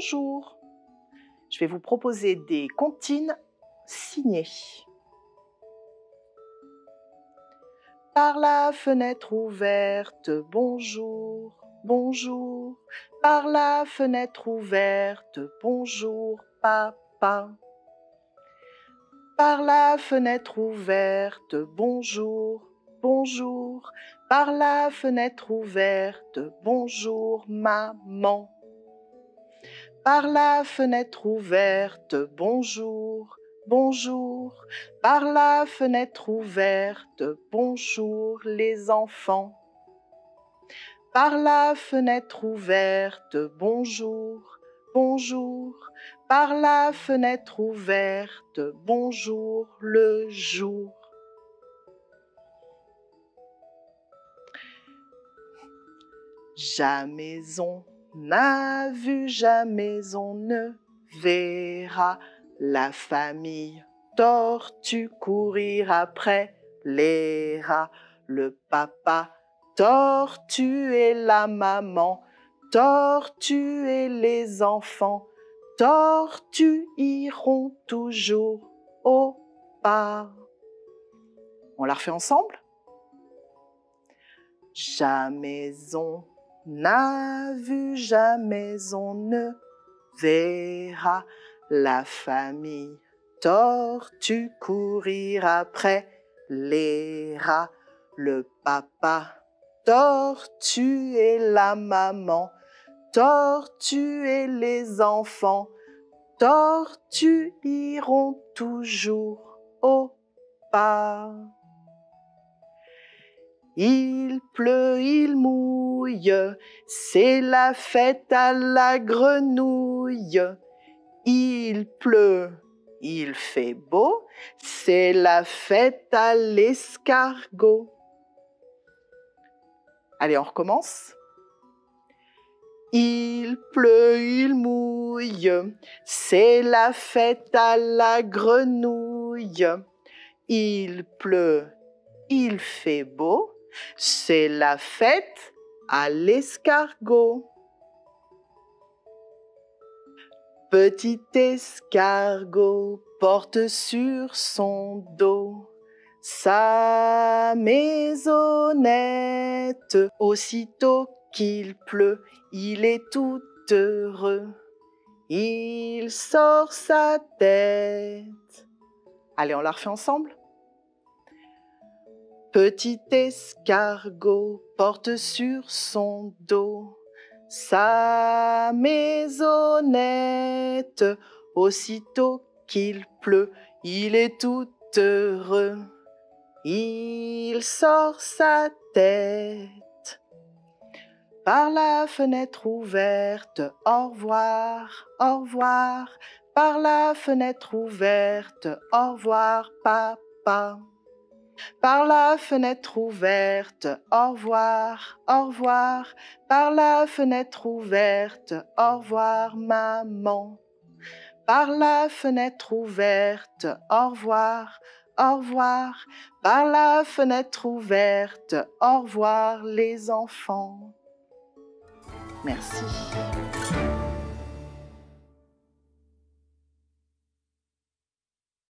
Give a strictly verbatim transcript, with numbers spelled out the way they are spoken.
bonjour. Je vais vous proposer des comptines signées. Par la fenêtre ouverte, bonjour, bonjour. Par la fenêtre ouverte, bonjour, papa. Par la fenêtre ouverte, bonjour, bonjour. Par la fenêtre ouverte, bonjour, maman. Par la fenêtre ouverte, bonjour, bonjour. Par la fenêtre ouverte, bonjour les enfants. Par la fenêtre ouverte, bonjour, bonjour. Par la fenêtre ouverte, bonjour le jour. Jamais on n'a vu, jamais on ne verra la famille tortue courir après les rats. Le papa tortue et la maman tortue et les enfants tortues iront toujours au pas. On la refait ensemble? Jamais on n'a vu, jamais on ne verra la famille tortue courir après les rats. Le papa tortue et la maman tortue et les enfants tortues iront toujours au pas. Il pleut, il mouille, c'est la fête à la grenouille. Il pleut, il fait beau, c'est la fête à l'escargot. Allez, on recommence. Il pleut, il mouille, c'est la fête à la grenouille. Il pleut, il fait beau, c'est la fête à l'escargot. Petit escargot porte sur son dos sa maisonnette. Aussitôt qu'il pleut, il est tout heureux. Il sort sa tête. Allez, on la refait ensemble. Petit escargot porte sur son dos sa maisonnette. Aussitôt qu'il pleut, il est tout heureux. Il sort sa tête. Par la fenêtre ouverte, au revoir, au revoir. Par la fenêtre ouverte, au revoir, papa. Par la fenêtre ouverte, au revoir, au revoir. Par la fenêtre ouverte, au revoir, maman. Par la fenêtre ouverte, au revoir, au revoir. Par la fenêtre ouverte, au revoir les enfants. Merci.